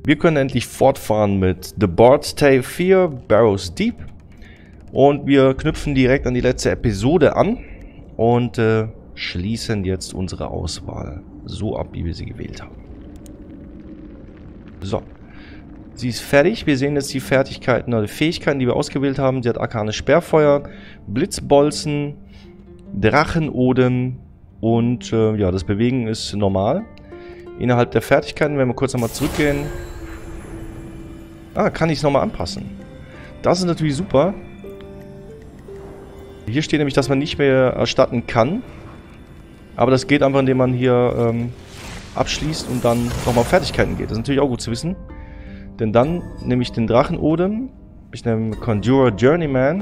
Wir können endlich fortfahren mit The Bard's Tale 4, Barrows Deep. Und wir knüpfen direkt an die letzte Episode an und schließen jetzt unsere Auswahl so ab, wie wir sie gewählt haben. So. Sie ist fertig. Wir sehen jetzt die Fertigkeiten oder die Fähigkeiten, die wir ausgewählt haben. Sie hat Arkane Sperrfeuer, Blitzbolzen, Drachenodem und ja, das Bewegen ist normal. Innerhalb der Fertigkeiten, wenn wir kurz nochmal zurückgehen. Kann ich es nochmal anpassen. Das ist natürlich super. Hier steht nämlich, dass man nicht mehr erstatten kann. Aber das geht einfach, indem man hier abschließt und dann nochmal auf Fertigkeiten geht. Das ist natürlich auch gut zu wissen. Denn dann nehme ich den Drachenodem. Ich nehme Conjurer Journeyman.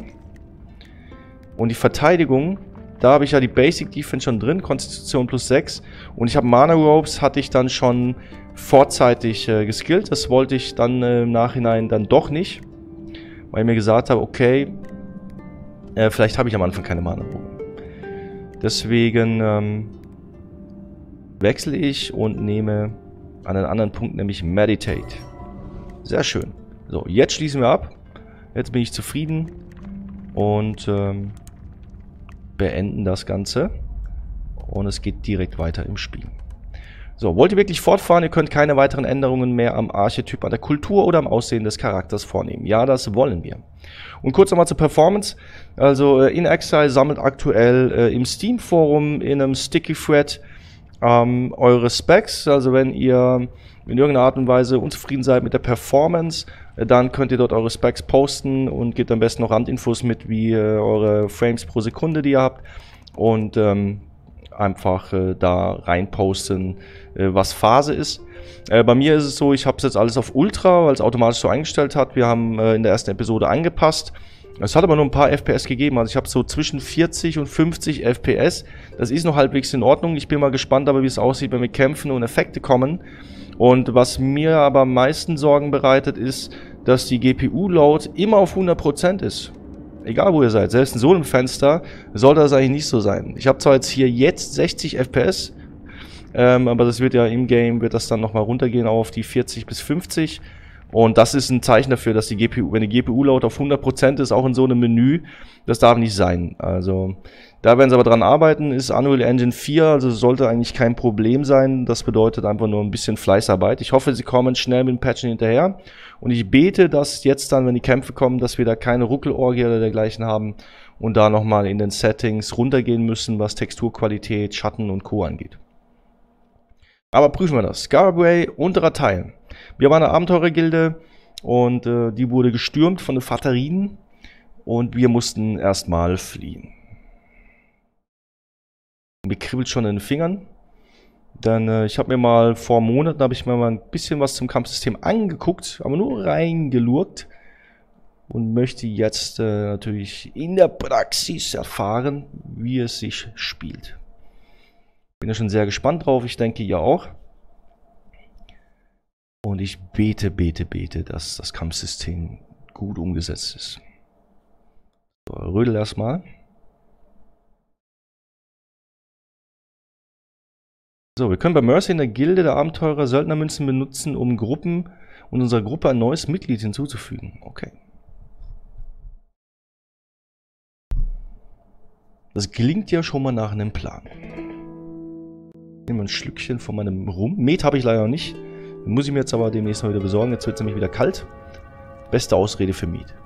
Und die Verteidigung, da habe ich ja die Basic Defense schon drin. Konstitution plus 6. Und ich habe Mana Ropes, hatte ich dann schon vorzeitig geskillt. Das wollte ich dann im Nachhinein dann doch nicht. Weil ich mir gesagt habe, okay, vielleicht habe ich am Anfang keine Mana Rope. Deswegen wechsle ich und nehme an einen anderen Punkt, nämlich Meditate. Sehr schön. So, jetzt schließen wir ab. Jetzt bin ich zufrieden. Und beenden das Ganze. Und es geht direkt weiter im Spiel. So, wollt ihr wirklich fortfahren? Ihr könnt keine weiteren Änderungen mehr am Archetyp, an der Kultur oder am Aussehen des Charakters vornehmen. Ja, das wollen wir. Und kurz nochmal zur Performance. Also, In Exile sammelt aktuell im Steam-Forum in einem Sticky Thread eure Specs. Also, wenn ihr in irgendeiner Art und Weise unzufrieden seid mit der Performance, dann könnt ihr dort eure Specs posten und gebt am besten noch Randinfos mit, wie eure Frames pro Sekunde, die ihr habt. Und einfach da reinposten, was Phase ist. Bei mir ist es so, ich habe es jetzt alles auf Ultra, weil es automatisch so eingestellt hat. Wir haben in der ersten Episode angepasst. Es hat aber nur ein paar FPS gegeben, also ich habe so zwischen 40 und 50 FPS. Das ist noch halbwegs in Ordnung. Ich bin mal gespannt, aber wie es aussieht, wenn wir kämpfen und Effekte kommen. Und was mir aber am meisten Sorgen bereitet, ist, dass die GPU-Load immer auf 100% ist. Egal wo ihr seid, selbst in so einem Fenster soll das eigentlich nicht so sein. Ich habe zwar jetzt hier 60 FPS, aber das wird ja im Game, wird das dann nochmal runtergehen auf die 40 bis 50. Und das ist ein Zeichen dafür, dass die GPU, wenn die GPU-Load auf 100% ist, auch in so einem Menü, das darf nicht sein. Also da werden sie aber dran arbeiten, ist Unreal Engine 4, also sollte eigentlich kein Problem sein. Das bedeutet einfach nur ein bisschen Fleißarbeit. Ich hoffe, sie kommen schnell mit dem Patchen hinterher. Und ich bete, dass jetzt dann, wenn die Kämpfe kommen, dass wir da keine Ruckelorgie oder dergleichen haben und da nochmal in den Settings runtergehen müssen, was Texturqualität, Schatten und Co. angeht. Aber prüfen wir das. Scarabray, unterer Teil. Wir waren eine Abenteurergilde und die wurde gestürmt von den Vaterinen und wir mussten erstmal fliehen. Mir kribbelt schon in den Fingern, denn ich habe mir mal vor Monaten ein bisschen was zum Kampfsystem angeguckt, aber nur reingelurkt und möchte jetzt natürlich in der Praxis erfahren, wie es sich spielt. Bin ja schon sehr gespannt drauf, ich denke ihr auch. Und ich bete, dass das Kampfsystem gut umgesetzt ist. So, rödel erstmal. So, wir können bei Mercy in der Gilde der Abenteurer Söldnermünzen benutzen, um unserer Gruppe ein neues Mitglied hinzuzufügen. Okay. Das klingt ja schon mal nach einem Plan. Nehmen wir ein Schlückchen von meinem Rum. Met habe ich leider noch nicht. Muss ich mir jetzt aber demnächst mal wieder besorgen. Jetzt wird es nämlich wieder kalt. Beste Ausrede für Met.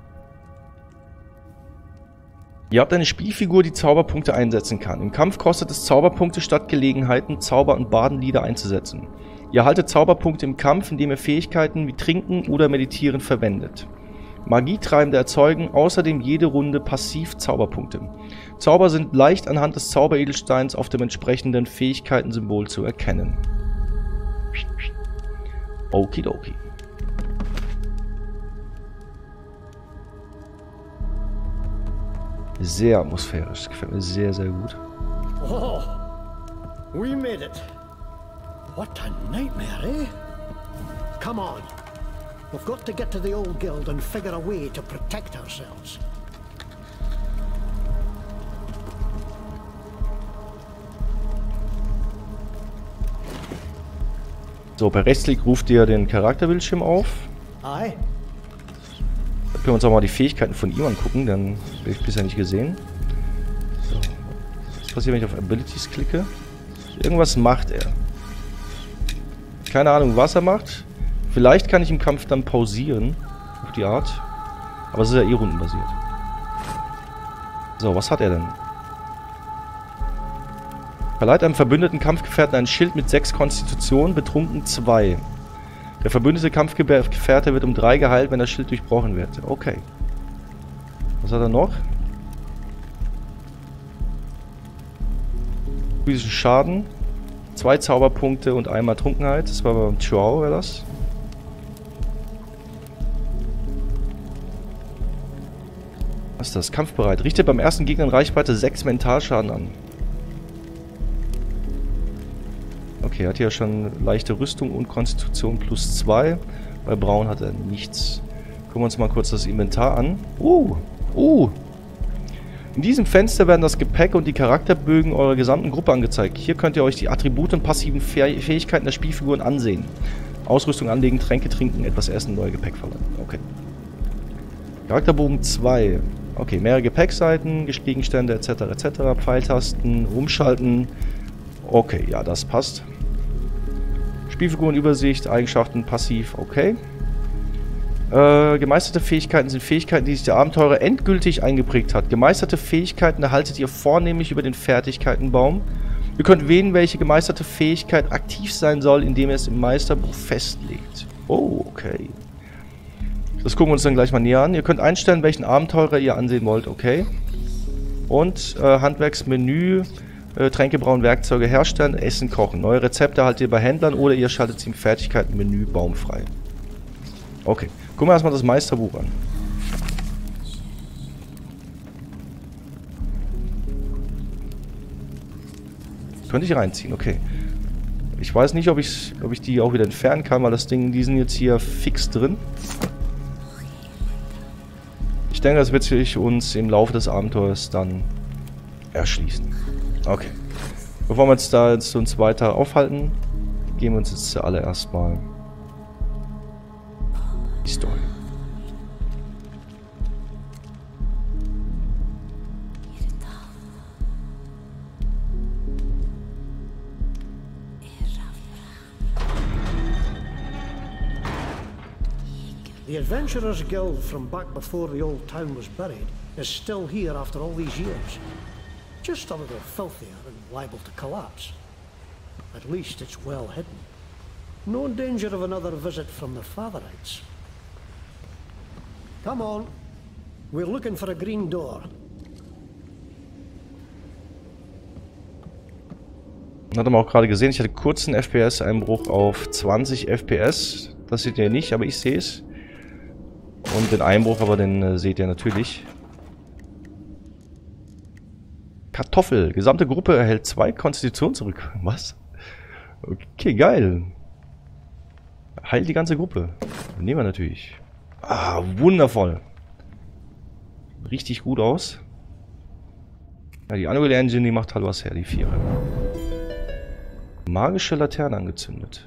Ihr habt eine Spielfigur, die Zauberpunkte einsetzen kann. Im Kampf kostet es Zauberpunkte statt Gelegenheiten, Zauber- und Badenlieder einzusetzen. Ihr erhaltet Zauberpunkte im Kampf, indem ihr Fähigkeiten wie Trinken oder Meditieren verwendet. Magietreibende erzeugen außerdem jede Runde passiv Zauberpunkte. Zauber sind leicht anhand des Zauberedelsteins auf dem entsprechenden Fähigkeitensymbol zu erkennen. Okidoki. Sehr atmosphärisch. Gefällt mir sehr, sehr gut. Oh, we made it. What a nightmare, eh? Come on. We've got to get to the old guild and figure a way to protect ourselves. So, per Rechtsklick ruft ihr den Charakterbildschirm auf. Aye. Da können wir uns auch mal die Fähigkeiten von ihm angucken, dann habe ich bisher nicht gesehen. So. Was passiert, wenn ich auf Abilities klicke? Irgendwas macht er. Keine Ahnung, was er macht. Vielleicht kann ich im Kampf dann pausieren. Auf die Art. Aber es ist ja eh rundenbasiert. So, was hat er denn? Verleiht einem verbündeten Kampfgefährten ein Schild mit 6 Konstitution, betrunken 2. Der verbündete Kampfgefährte wird um 3 geheilt, wenn das Schild durchbrochen wird. Okay. Was hat er noch? Physischen Schaden. 2 Zauberpunkte und einmal Trunkenheit. Das war beim Chuao, wäre das. Was ist das? Kampfbereit. Richtet beim ersten Gegner in Reichweite 6 Mentalschaden an. Okay, er hat hier schon leichte Rüstung und Konstitution plus 2. Bei Braun hat er nichts. Gucken wir uns mal kurz das Inventar an. In diesem Fenster werden das Gepäck und die Charakterbögen eurer gesamten Gruppe angezeigt. Hier könnt ihr euch die Attribute und passiven Fähigkeiten der Spielfiguren ansehen. Ausrüstung anlegen, Tränke trinken, etwas essen, neue Gepäck verleihen. Okay. Charakterbogen 2. Okay, mehrere Gepäckseiten, Gegenstände etc. etc. Pfeiltasten, umschalten. Okay, ja, das passt. Spielfigurenübersicht, Eigenschaften, passiv, okay. Gemeisterte Fähigkeiten sind Fähigkeiten, die sich der Abenteurer endgültig eingeprägt hat. Gemeisterte Fähigkeiten erhaltet ihr vornehmlich über den Fertigkeitenbaum. Ihr könnt wählen, welche gemeisterte Fähigkeit aktiv sein soll, indem ihr es im Meisterbuch festlegt. Oh, okay. Das gucken wir uns dann gleich mal näher an. Ihr könnt einstellen, welchen Abenteurer ihr ansehen wollt, okay. Und Handwerksmenü, Tränke brauen, Werkzeuge herstellen, Essen kochen. Neue Rezepte erhaltet ihr bei Händlern oder ihr schaltet sie im Fertigkeitenmenü baumfrei. Okay, gucken wir erstmal das Meisterbuch an. Könnte ich reinziehen, okay. Ich weiß nicht, ob ich die auch wieder entfernen kann, weil das Ding, die sind jetzt hier fix drin. Ich denke, das wird sich uns im Laufe des Abenteuers dann erschließen. Okay. Bevor wir uns da jetzt uns weiter aufhalten, gehen wir uns jetzt zuallererst mal die Story. The Adventurers Guild from back before the old town was buried is still here after all these years. Just a little filthier and liable to collapse. At least it's well hidden. No danger of another visit from the Fatherites. Come on. We're looking for a green door. Hat man auch gerade gesehen, ich hatte kurzen FPS-Einbruch auf 20 FPS. Das seht ihr nicht, aber ich sehe es. Und den Einbruch, aber den seht ihr natürlich. Kartoffel. Gesamte Gruppe erhält 2 Konstitution zurück. Was? Okay, geil. Heilt die ganze Gruppe. Nehmen wir natürlich. Ah, wundervoll. Richtig gut aus. Ja, die Unreal Engine, die macht halt was her, die 4. Magische Laterne angezündet.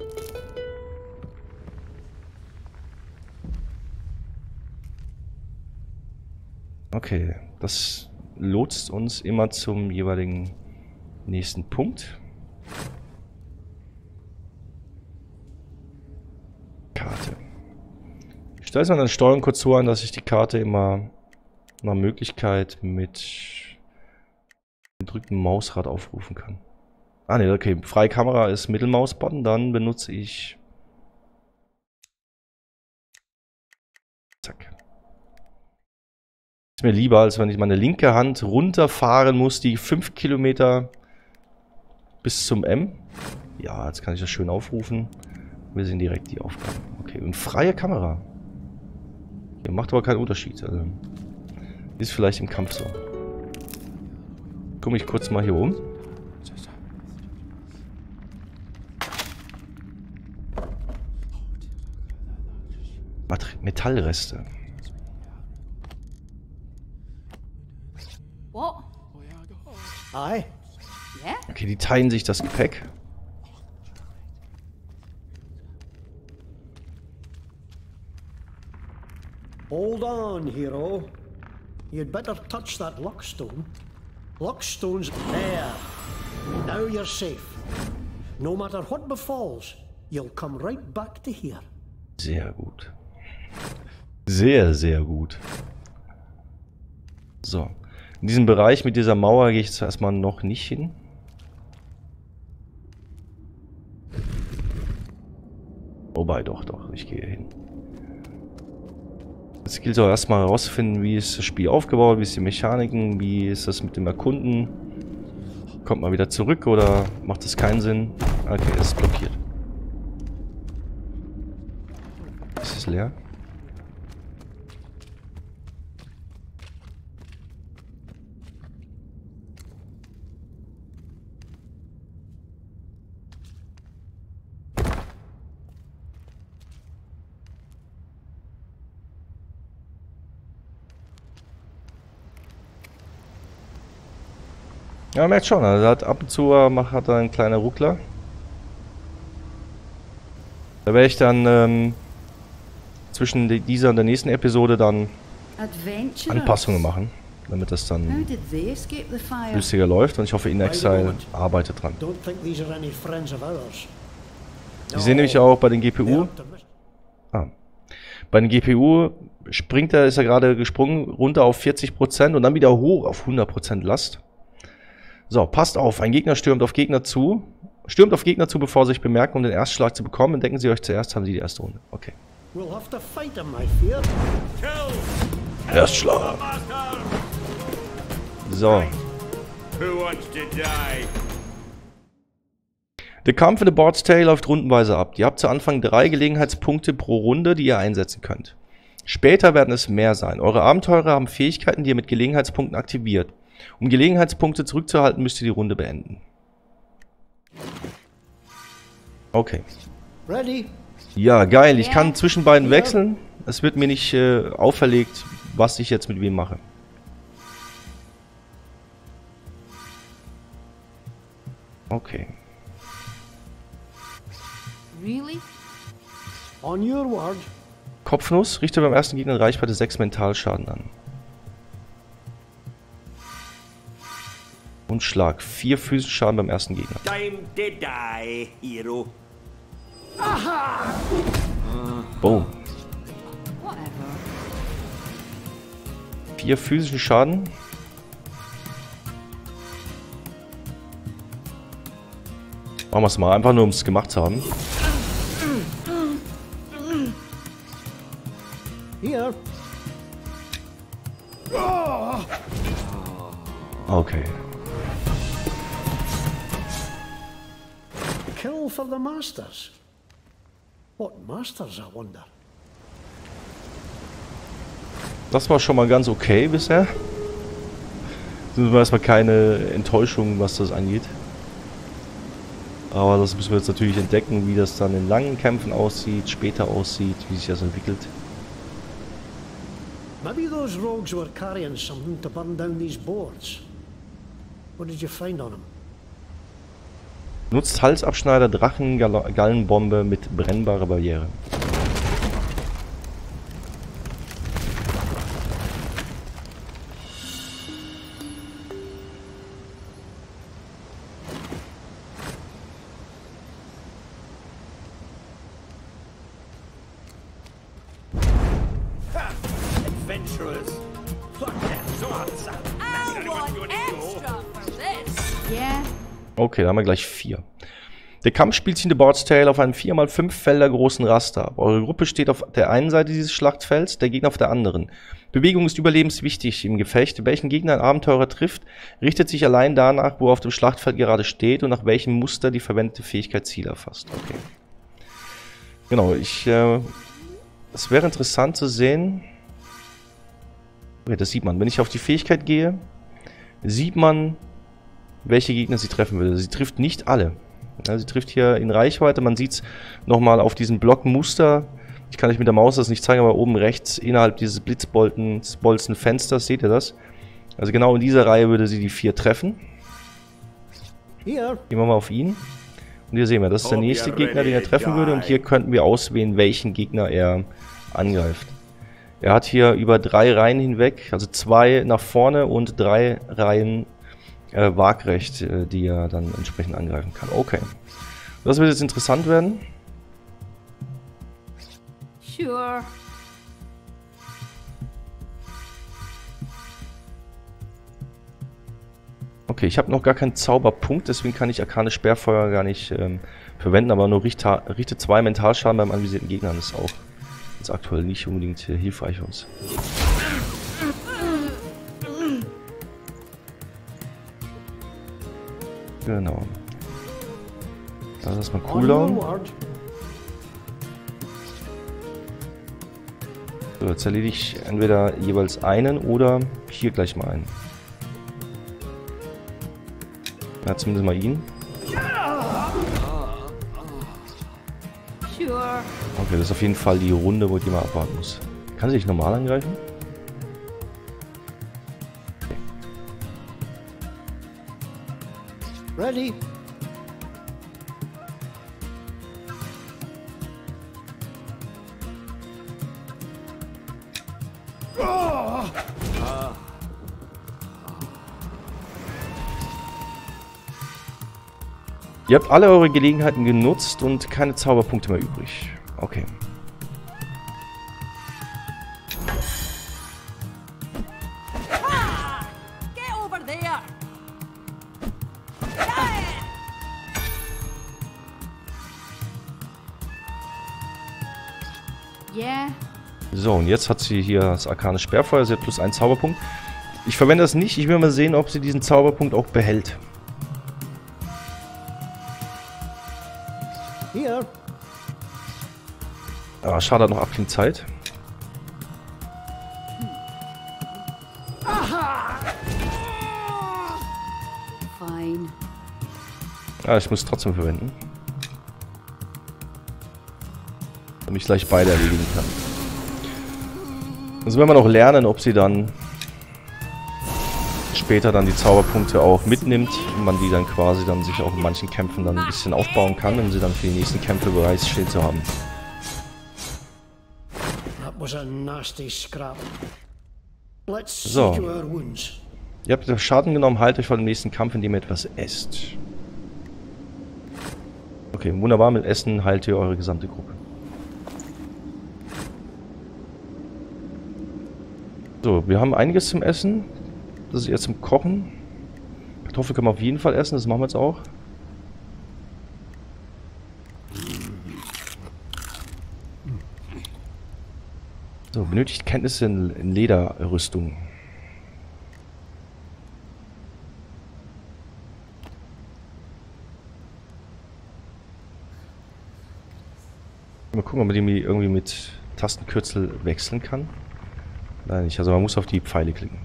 Okay, das lotst uns immer zum jeweiligen nächsten Punkt. Karte. Ich stelle es an der Steuerung kurz so an, dass ich die Karte immer nach Möglichkeit mit gedrücktem Mausrad aufrufen kann. Ah ne, okay. Freie Kamera ist Mittelmausbutton, dann benutze ich... Zack. Ist mir lieber, als wenn ich meine linke Hand runterfahren muss, die 5 Kilometer bis zum M. Ja, jetzt kann ich das schön aufrufen. Wir sehen direkt die Aufgaben. Okay, und freie Kamera. Hier macht aber keinen Unterschied. Also, ist vielleicht im Kampf so. Komme ich kurz mal hier um. Metallreste. What? Aye. Yeah? Okay, die teilen sich das Gepäck. Hold on, hero. You'd better touch that luckstone. Luckstone's there. Now you're safe. No matter what befalls, you'll come right back to here. Sehr gut. Sehr, sehr gut. So. In diesem Bereich mit dieser Mauer gehe ich jetzt erstmal noch nicht hin. Wobei, doch, ich gehe hin. Jetzt gilt es auch erstmal herauszufinden, wie ist das Spiel aufgebaut, wie ist die Mechaniken, wie ist das mit dem Erkunden. Kommt man wieder zurück oder macht das keinen Sinn? Okay, es ist blockiert. Ist es leer? Ja, man merkt schon, also hat ab und zu hat er einen kleinen Ruckler. Da werde ich dann zwischen dieser und der nächsten Episode dann Anpassungen machen, damit das dann flüssiger läuft, und ich hoffe, In Exile arbeitet dran. Ich sehe nämlich auch bei den GPU, bei den GPU ist er gerade gesprungen runter auf 40% und dann wieder hoch auf 100% Last. So, passt auf, ein Gegner stürmt auf Gegner zu, bevor sie sich bemerken, um den Erstschlag zu bekommen. Entdecken sie euch zuerst, haben sie die erste Runde. Okay. Erstschlag. So. Der Kampf in The Bard's Tale läuft rundenweise ab. Ihr habt zu Anfang 3 Gelegenheitspunkte pro Runde, die ihr einsetzen könnt. Später werden es mehr sein. Eure Abenteurer haben Fähigkeiten, die ihr mit Gelegenheitspunkten aktiviert. Um Gelegenheitspunkte zurückzuhalten, müsst ihr die Runde beenden. Okay. Ready? Ja, geil. Ich kann zwischen beiden wechseln. Es wird mir nicht auferlegt, was ich jetzt mit wem mache. Okay. Really? On your word. Kopfnuss richtet beim ersten Gegner in Reichweite 6 Mentalschaden an. Und Schlag. 4 physischen Schaden beim ersten Gegner. Time to die, hero. Boom. Whatever. 4 physischen Schaden. Machen wir es mal. Einfach nur, um es gemacht zu haben. Here. Okay. Kill for the masters. What masters, I wonder? Das war schon mal ganz okay bisher. Sind wir erstmal keine Enttäuschung, was das angeht. Aber das müssen wir jetzt natürlich entdecken, wie das dann in langen Kämpfen aussieht, später aussieht, wie sich das entwickelt. Maybe those rogues were carrying something to burn down these boards. What did you find on them? Nutzt Halsabschneider, Drachen, Gallenbombe mit brennbarer Barriere. Adventurers. Fuck that swords. I want extra for this. Yeah. Okay, da haben wir gleich 4. Der Kampf spielt sich in The Bard's Tale auf einem 4x5 Felder großen Raster ab. Eure Gruppe steht auf der einen Seite dieses Schlachtfelds, der Gegner auf der anderen. Bewegung ist überlebenswichtig im Gefecht. Welchen Gegner ein Abenteurer trifft, richtet sich allein danach, wo er auf dem Schlachtfeld gerade steht und nach welchem Muster die verwendete Fähigkeit Ziel erfasst. Okay. Genau, es wäre interessant zu sehen. Okay, das sieht man. Wenn ich auf die Fähigkeit gehe, sieht man, welche Gegner sie treffen würde. Sie trifft nicht alle. Ja, sie trifft hier in Reichweite. Man sieht es nochmal auf diesem Blockmuster. Ich kann euch mit der Maus das nicht zeigen, aber oben rechts innerhalb dieses Blitzbolzen-Fensters seht ihr das. Also genau in dieser Reihe würde sie die 4 treffen. Here. Gehen wir mal auf ihn. Und hier sehen wir, das ist der nächste Gegner, den er treffen würde. Und hier könnten wir auswählen, welchen Gegner er angreift. Er hat hier über 3 Reihen hinweg, also 2 nach vorne und 3 Reihen waagrecht, die er dann entsprechend angreifen kann. Okay. Das wird jetzt interessant werden. Sure. Okay, ich habe noch gar keinen Zauberpunkt, deswegen kann ich Arkane Sperrfeuer gar nicht verwenden, aber nur richtet 2 Mentalschaden beim anvisierten Gegnern. Das ist auch jetzt aktuell nicht unbedingt hilfreich für uns. Genau. Das ist mal Cooldown. So, jetzt erledige ich entweder jeweils einen oder hier gleich mal einen. Ja, zumindest mal ihn. Sure. Okay, das ist auf jeden Fall die Runde, wo ich mal abwarten muss. Kann sie dich normal angreifen? Ready? Ihr habt alle eure Gelegenheiten genutzt und keine Zauberpunkte mehr übrig. Okay. Ah! Get over there! Yeah. So, und jetzt hat sie hier das Arkane Sperrfeuer. Sie hat plus 1 Zauberpunkt. Ich verwende das nicht. Ich will mal sehen, ob sie diesen Zauberpunkt auch behält. Here. Ah, schade, hat noch Abklingzeit. Fine. Ah, ich muss trotzdem verwenden. Damit ich gleich beide erledigen kann. Also werden wir noch lernen, ob sie dann später dann die Zauberpunkte auch mitnimmt und man die dann quasi dann sich auch in manchen Kämpfen dann ein bisschen aufbauen kann, um sie dann für die nächsten Kämpfe bereits stehen zu haben. That was a nasty scrap. Let's see So. to our wounds. Ihr habt Schaden genommen, haltet euch vor dem nächsten Kampf, indem ihr etwas esst. Okay, wunderbar, mit Essen heilt ihr eure gesamte Gruppe. So, wir haben einiges zum Essen. Das ist jetzt zum Kochen. Kartoffeln können wir auf jeden Fall essen, das machen wir jetzt auch. So, benötigt Kenntnisse in Lederrüstung. Mal gucken, ob man die irgendwie mit Tastenkürzel wechseln kann. Nein, nicht. Also man muss auf die Pfeile klicken.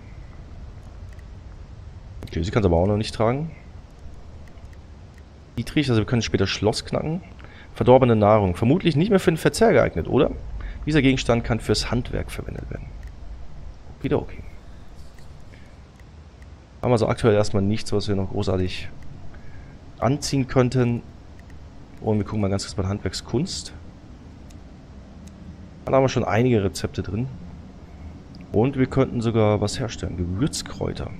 Okay, sie kann es aber auch noch nicht tragen. Dietrich, also wir können später Schloss knacken. Verdorbene Nahrung. Vermutlich nicht mehr für den Verzehr geeignet, oder? Dieser Gegenstand kann fürs Handwerk verwendet werden. Wieder okay. Haben wir also aktuell erstmal nichts, was wir noch großartig anziehen könnten. Und wir gucken mal ganz kurz bei der Handwerkskunst. Dann haben wir schon einige Rezepte drin. Und wir könnten sogar was herstellen. Gewürzkräuter.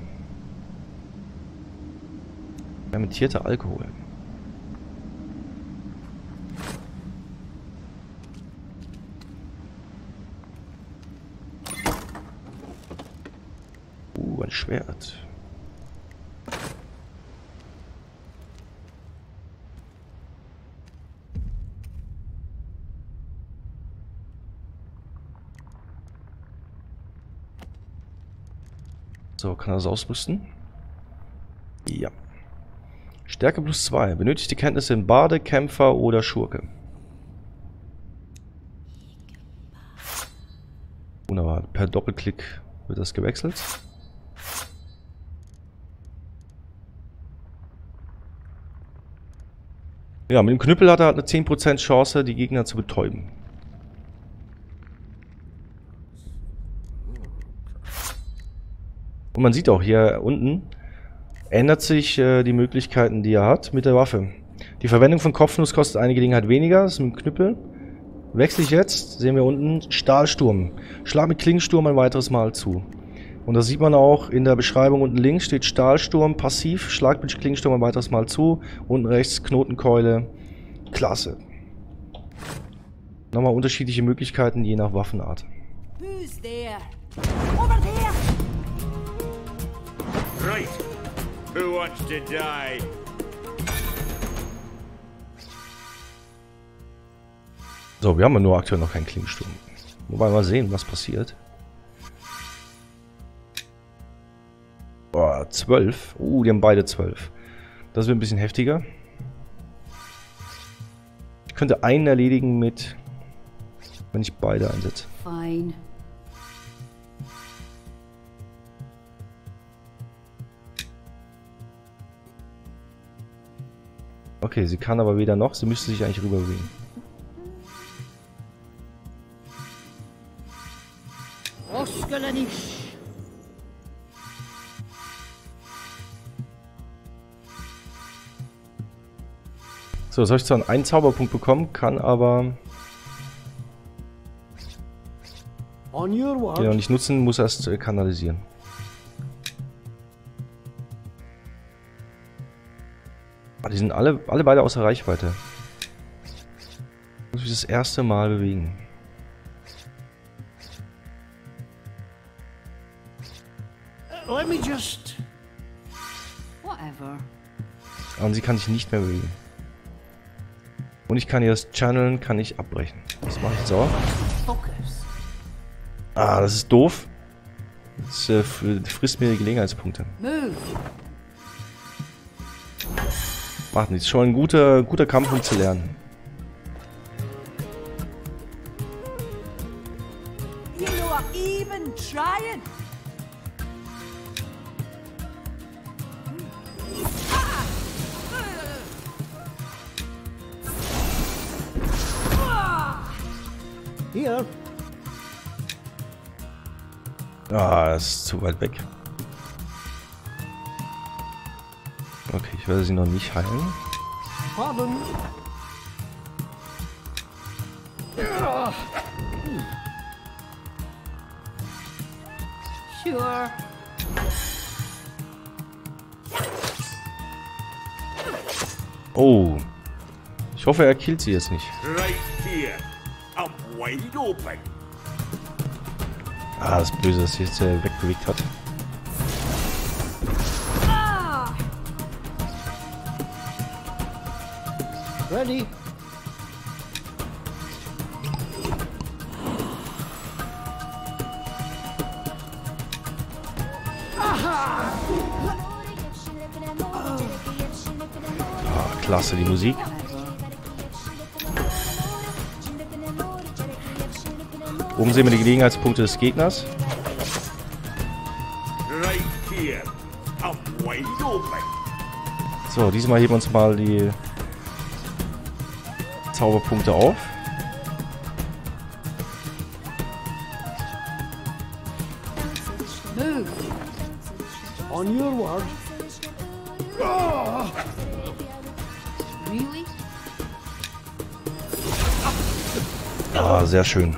Fermentierter Alkohol. Ein Schwert. So, kann er das ausrüsten? Ja. Stärke plus 2. Benötigt die Kenntnisse in Bade, Kämpfer oder Schurke. Wunderbar. Per Doppelklick wird das gewechselt. Ja, mit dem Knüppel hat er halt eine 10% Chance, die Gegner zu betäuben. Und man sieht auch hier unten, ändert sich die Möglichkeiten, die er hat mit der Waffe. Die Verwendung von Kopfnuss kostet eine Gelegenheit weniger, das ist mit dem Knüppel. wechsle ich jetzt, sehen wir unten, Stahlsturm. Schlag mit Klingensturm ein weiteres Mal zu. Und das sieht man auch in der Beschreibung. Unten links steht Stahlsturm, passiv, Schlag mit Klingensturm ein weiteres Mal zu. Unten rechts Knotenkeule, klasse. Nochmal unterschiedliche Möglichkeiten, je nach Waffenart. Who's there? Over there! Right. Who wants to die? So, wir haben ja nur aktuell noch keinen Klingensturm. Wobei mal sehen, was passiert. Boah, 12. Die haben beide 12. Das wird ein bisschen heftiger. Ich könnte einen erledigen mit, wenn ich beide einsetze. Fine. Okay, sie kann aber weder noch. Sie müsste sich eigentlich rüberbewegen. Oskalanish. So, jetzt habe ich zwar einen Zauberpunkt bekommen, kann aber On your den word. noch nicht nutzen, muss erst kanalisieren. Ah, die sind alle beide außer Reichweite. Muss ich das erste Mal bewegen. Let me just... Whatever. Und sie kann sich nicht mehr bewegen. Und ich kann ihr das Channeln, kann ich abbrechen. Das mache ich jetzt auch. Focus. Ah, das ist doof. Das frisst mir die Gelegenheitspunkte. Move. Macht nichts. Schon ein guter Kampf, um zu lernen. You are even trying. Here. Ah, das ist zu weit weg. Okay, ich werde sie noch nicht heilen. Pardon. Sure. Oh. Ich hoffe, er killt sie jetzt nicht. Right here. I'm wide open. Ah, das ist böse, dass sie jetzt wegbewegt hat. Ah! Ready. Ah, klasse, die Musik. Oben sehen wir die Gelegenheitspunkte des Gegners. Right here. I'm wide open. So, diesmal heben wir uns mal die Zauberpunkte auf. Move. On your word. Really? Ah, sehr schön.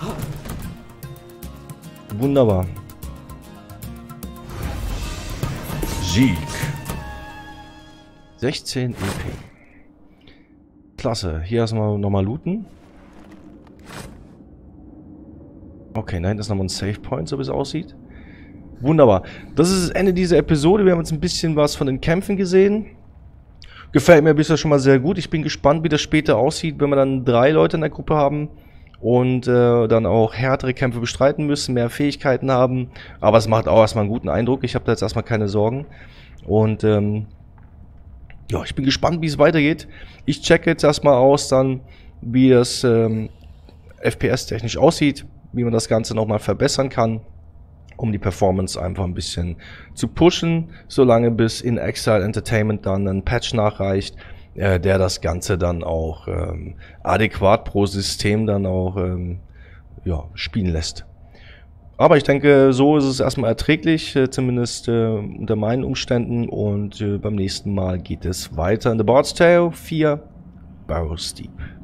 Wunderbar. Sieg. 16 EP. Klasse. Hier erstmal nochmal looten. Okay, nein, das ist nochmal ein Save Point, so wie es aussieht. Wunderbar. Das ist das Ende dieser Episode. Wir haben jetzt ein bisschen was von den Kämpfen gesehen. Gefällt mir bisher schon mal sehr gut. Ich bin gespannt, wie das später aussieht, wenn wir dann 3 Leute in der Gruppe haben und dann auch härtere Kämpfe bestreiten müssen, mehr Fähigkeiten haben. Aber es macht auch erstmal einen guten Eindruck. Ich habe da jetzt erstmal keine Sorgen. Und ja, ich bin gespannt, wie es weitergeht. Ich checke jetzt erstmal aus, dann wie das FPS-technisch aussieht, wie man das Ganze nochmal verbessern kann, um die Performance einfach ein bisschen zu pushen, solange bis in Exile Entertainment dann ein Patch nachreicht, der das Ganze dann auch adäquat pro System dann auch ja, spielen lässt. Aber ich denke, so ist es erstmal erträglich, zumindest unter meinen Umständen, und beim nächsten Mal geht es weiter in The Bard's Tale 4 Barrows Deep.